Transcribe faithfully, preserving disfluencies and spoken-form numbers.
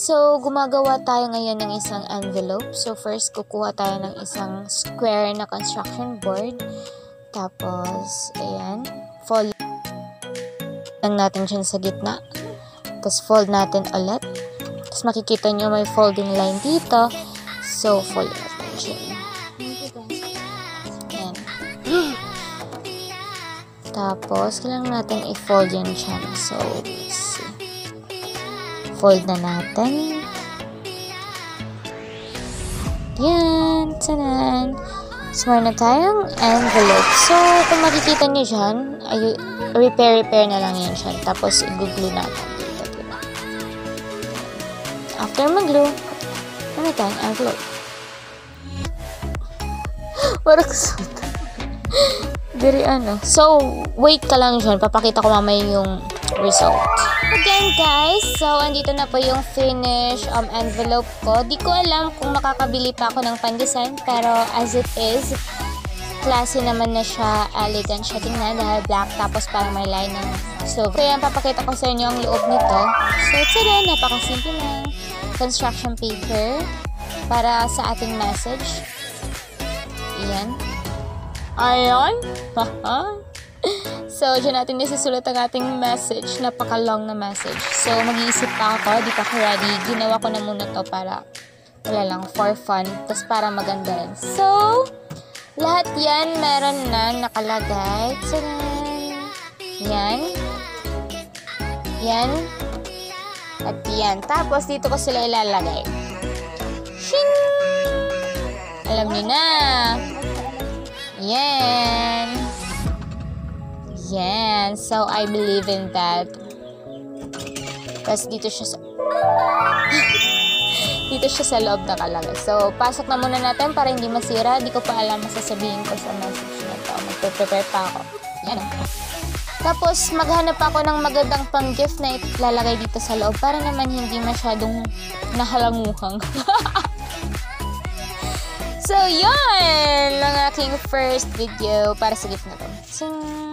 So, gumagawa tayo ngayon ng isang envelope. So, first, kukuha tayo ng isang square na construction board. Tapos, ayan, fold lang natin siya sa gitna. Tapos, fold natin ulit. Tapos, makikita nyo may folding line dito. So, fold natin siya. Ayan. Tapos, kailangan natin i-fold yun siya. So, let's see. Fold na natin. Yan. Tanan. So, meron na tayong envelope. So, kung makikita nyo dyan, ay, repair-repair na lang yan siya. Tapos, i-glue natin dito. Diba? After mag-glue, meron tayong envelope. Parang suta. Diri ano. So, wait ka lang dyan. Papakita ko mamaya yung result. Again guys, so andito na po yung finish um, envelope ko. Di ko alam kung makakabili pa ako ng pan-design, pero as it is, classy naman na siya, elegant siya tingnan dahil black tapos parang may line ng silver. Kaya papakita ko sa inyo ang loob nito. So ito rin, napakasimple lang. Construction paper para sa ating message. Ayan. Ayan. Haha. So, dyan natin nisusulat ang ating message. Napaka-long na message. So, mag-iisip pa ako. Di pa ako ready. Ginawa ko na muna to para, wala lang, for fun. Tapos para maganda rin. So, lahat yan meron na nakalagay. Tadaan! Yan. Yan. At yan. Tapos, dito ko sila ilalagay. Shing! Alam niyo na. Yan. Yan. So, I believe in that. Tapos, dito siya sa... dito siya sa loob nakalagay. So, pasok na muna natin para hindi masira. Di ko pa alam masasabihin ko sa message na to. Magpe-prepare pa ako. Yan o. Tapos, maghanap ako ng magandang pang-gift na ilalagay dito sa loob para naman hindi masyadong nahalanguhang. So, yun! Ang aking first video para sa gift na to. Sing!